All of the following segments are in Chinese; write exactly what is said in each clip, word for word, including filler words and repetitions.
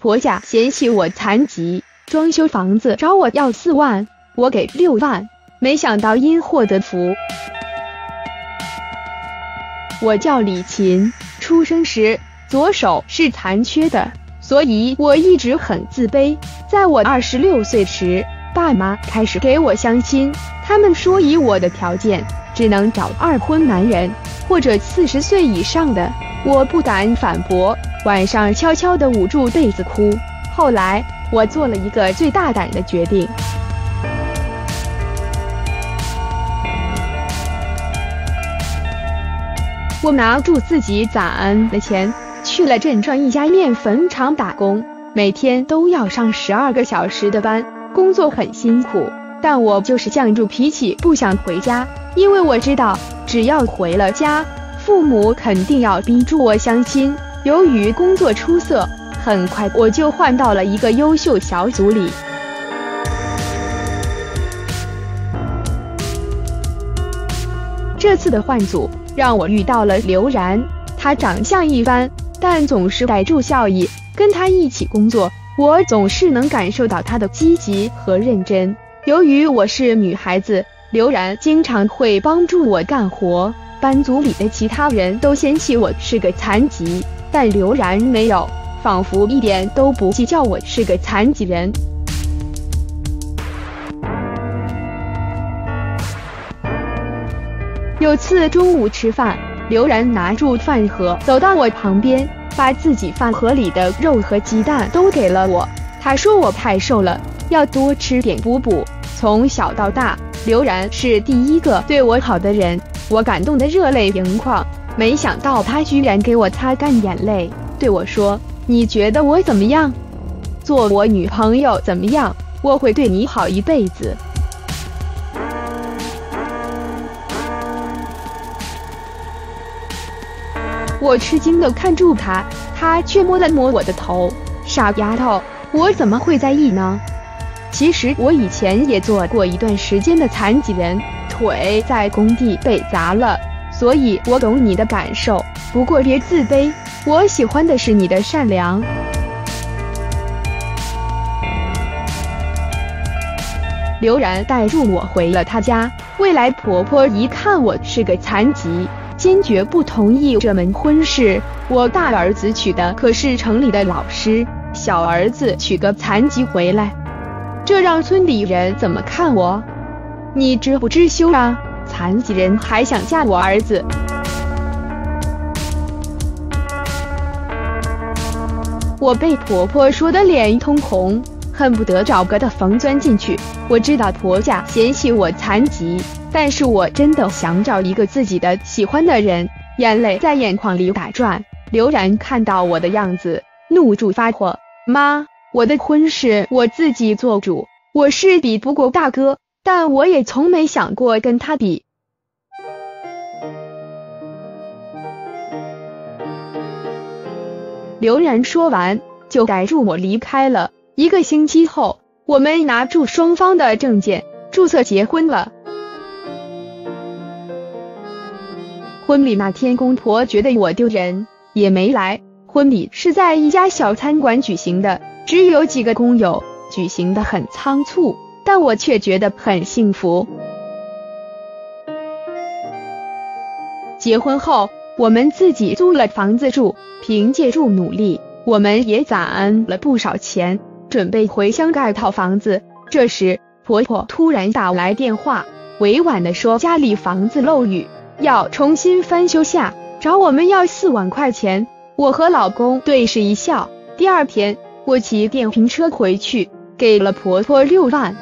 婆家嫌弃我残疾，装修房子找我要四万，我给六万，没想到因祸得福。我叫李琴，出生时左手是残缺的，所以我一直很自卑。在我二十六岁时，爸妈开始给我相亲，他们说以我的条件，只能找二婚男人或者四十岁以上的。我不敢反驳，晚上悄悄地捂住被子哭。后来我做了一个最大胆的决定，我拿住自己攒的钱，去了镇上一家面粉厂打工，每天都要上十二个小时的班，工作很辛苦，但我就是犟住脾气不想回家，因为我知道只要回了家，父母肯定要逼住我相亲。由于工作出色，很快我就换到了一个优秀小组里。这次的换组让我遇到了刘然，他长相一般，但总是带住笑意，跟他一起工作，我总是能感受到他的积极和认真。由于我是女孩子，刘然经常会帮助我干活，班组里的其他人都嫌弃我是个残疾，但刘然没有，仿佛一点都不计较我是个残疾人。有次中午吃饭，刘然拿住饭盒走到我旁边，把自己饭盒里的肉和鸡蛋都给了我。他说我太瘦了，要多吃点补补。从小到大，刘然是第一个对我好的人，我感动得热泪盈眶。没想到他居然给我擦干眼泪，对我说：“你觉得我怎么样？做我女朋友怎么样？我会对你好一辈子。”我吃惊地看住他，他却摸了摸我的头：“傻丫头，我怎么会在意呢？其实我以前也做过一段时间的残疾人，腿在工地被砸了，所以我懂你的感受。不过别自卑，我喜欢的是你的善良。”刘然带住我回了他家，未来婆婆一看我是个残疾，坚决不同意这门婚事。我大儿子娶的可是城里的老师，小儿子娶个残疾回来，这让村里人怎么看我？你知不知羞啊？残疾人还想嫁我儿子？我被婆婆说得脸通红，恨不得找个的缝钻进去。我知道婆家嫌弃我残疾，但是我真的想找一个自己的喜欢的人，眼泪在眼眶里打转。刘然看到我的样子，怒住发火：“妈，我的婚事我自己做主，我是比不过大哥，但我也从没想过跟他比。”刘然说完就带住我离开了。一个星期后，我们拿住双方的证件，注册结婚了。婚礼那天，公婆觉得我丢人，也没来。婚礼是在一家小餐馆举行的，只有几个工友，举行得很仓促，但我却觉得很幸福。结婚后，我们自己租了房子住，凭借住努力，我们也攒了不少钱，准备回乡盖套房子。这时，婆婆突然打来电话，委婉地说家里房子漏雨，要重新翻修下，找我们要四万块钱。我和老公对视一笑。第二天，我骑电瓶车回去，给了婆婆六万。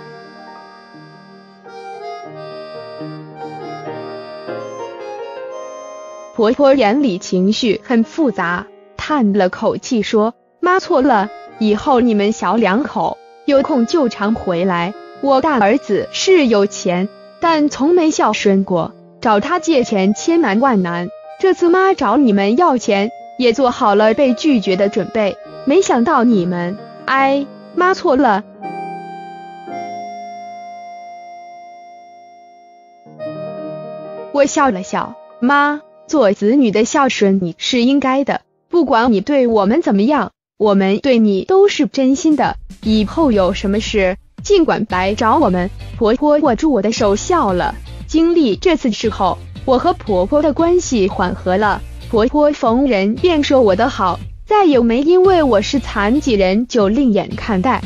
婆婆眼里情绪很复杂，叹了口气说：“妈错了，以后你们小两口有空就常回来。我大儿子是有钱，但从没孝顺过，找他借钱千难万难。这次妈找你们要钱，也做好了被拒绝的准备。没想到你们……哎，妈错了。”我笑了笑：“妈，做子女的孝顺你是应该的，不管你对我们怎么样， 我们对你都是真心的，以后有什么事尽管来找我们。婆婆握住我的手笑了。经历这次事后，我和婆婆的关系缓和了，婆婆逢人便说我的好，再也没因为我是残疾人就另眼看待。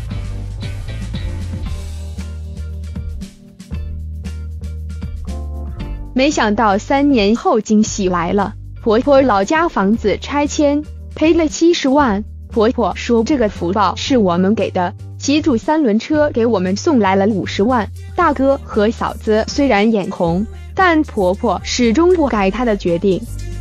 没想到三年后惊喜来了，婆婆老家房子拆迁赔了七十万。婆婆说这个福报是我们给的，骑住三轮车给我们送来了五十万。大哥和嫂子虽然眼红，但婆婆始终不改她的决定。